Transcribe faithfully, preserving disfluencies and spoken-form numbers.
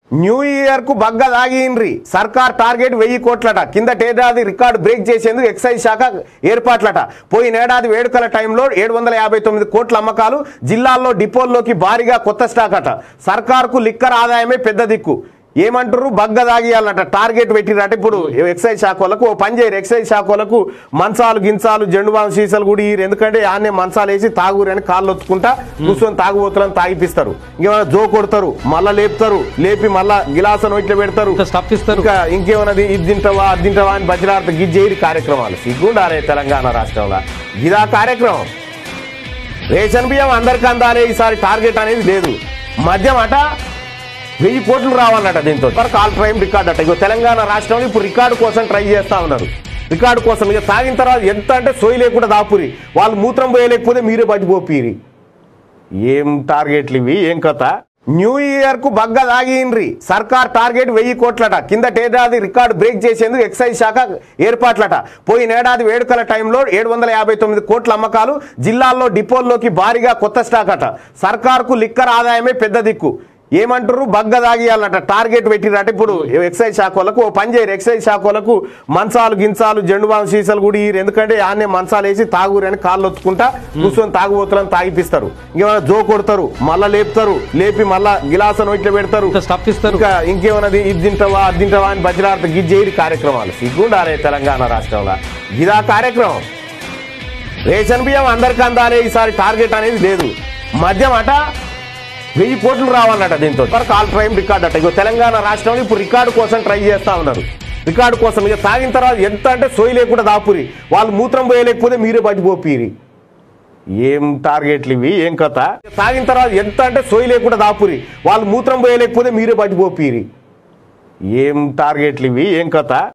new year కు బగ్గ దాగిండ్రి సర్కార్ target వెయ్యి కోట్లట కిందటేడాది రికార్డు బ్రేక్ చేసేందుకు ఎక్సైజ్ శాఖ ఏర్పాట్లట పోయినేడాది వేడుకల టైంలో ఏడు వందల యాభై తొమ్మిది కోట్ల అమ్మకాలు జిల్లాల్లో డిపోల్లోకి భారీగా కొత్త స్టాక్ అట సర్కార్కు లిక్కర్ ఆదాయమే పెద్ద దిక్కు ఏమంటారు బగ్గ దాగియాలట టార్గెట్ పెట్టిరట ఇప్పుడు ఎక్సైజ్ శాఖ వాళ్ళకు ఓ పని చేయరు ఎక్సైజ్ శాఖ వాళ్ళకు మంచాలు గించాలు జెండు బాం సీసాలు కూడా ఇయ్యరు ఎందుకంటే ఆనే మంచాలు వేసి తాగురు అని కాళ్ళు ఒత్తుకుంటా కూర్చొని తాగుబోతులను తాగిపిస్తారు ఇంకేమైనా జో కొడతారు మళ్ళా లేపుతారు లేపి మళ్ళా గిలాసను ఇట్లా పెడతారు ఇంకా ఇంకేమన్నది ఇది తింటావా అది తింటావా అని బజరార్థ గిజ్జేరి కార్యక్రమాలు సిగ్గుండాలే తెలంగాణ రాష్ట్రంలో ఇదా కార్యక్రమం రేషన్ బియ్యం అందరికీ అందాలే ఈసారి టార్గెట్ అనేది లేదు మద్యం అట వెయ్యి కోట్లు రావాలన్నట దీంతో ఆల్ టైమ్ రికార్డ్ అట ఇగో తెలంగాణ రాష్ట్రంలో ఇప్పుడు రికార్డు కోసం ట్రై చేస్తా ఉన్నారు రికార్డు కోసం ఇక తాగిన తర్వాత ఎంత అంటే సోయి లేకుండా దాపురి వాళ్ళు మూత్రం పోయలేకపోతే మీరే పట్టిపోపీరి ఏం టార్గెట్లు ఇవి ఏం కథ న్యూ ఇయర్ కు బగ్గ దాగిండ్రి సర్కార్ టార్గెట్ వెయ్యి కోట్లట కిందటేడాది రికార్డు బ్రేక్ చేసేందుకు ఎక్సైజ్ శాఖ ఏర్పాట్లట పోయినేడాది వేడుకల టైంలో ఏడు వందల యాభై తొమ్మిది కోట్ల అమ్మకాలు జిల్లాల్లో డిపోల్లోకి భారీగా కొత్త స్టాక్ అట సర్కార్కు లిక్కర్ ఆదాయమే పెద్ద దిక్కు ఏమంటారు బగ్గ దాగియాలట టార్గెట్ పెట్టిరట ఇప్పుడు ఎక్సైజ్ శాఖ వాళ్ళకు ఓ పని చేయరు ఎక్సైజ్ శాఖ వాళ్ళకు మంచాలు గించాలు జెండు బాం సీసాలు కూడా ఇయ్యరు ఎందుకంటే ఆనే మంచాలు వేసి తాగురు అని కాళ్ళు ఒత్తుకుంటా కూర్చొని తాగుబోతులను తాగిపిస్తారు ఇంకేమైనా జో కొడతారు మళ్ళా లేపుతారు లేపి మళ్ళా గిలాసను ఇట్లా పెడతారు ఇంకా ఇంకేమన్నది ఇది తింటావా అది తింటావా అని బజరార్థ గిజ్జేరి కార్యక్రమాలు సిగ్గుండాలే తెలంగాణ రాష్ట్రంలో ఇదా కార్యక్రమం రేషన్ బియ్యం అందరికీ అందాలే ఈసారి టార్గెట్ అనేది లేదు మద్యం అట వెయ్యి కోట్లు రావాలన్నట దీంతో ఆల్ టైమ్ రికార్డ్ అట ఇగో తెలంగాణ రాష్ట్రంలో ఇప్పుడు రికార్డు కోసం ట్రై చేస్తా ఉన్నారు రికార్డు కోసం ఇక తాగిన తర్వాత ఎంత అంటే సోయి లేకుండా దాపురి వాళ్ళు మూత్రం పోయలేకపోతే మీరే పట్టిపోపీరి ఏం టార్గెట్లు ఇవి ఏం కథ తాగిన తర్వాత ఎంత అంటే సోయి లేకుండా దాపురి వాళ్ళు మూత్రం పోయలేకపోతే మీరే పట్టిపోపీరి ఏం టార్గెట్లు ఇవి ఏం కథ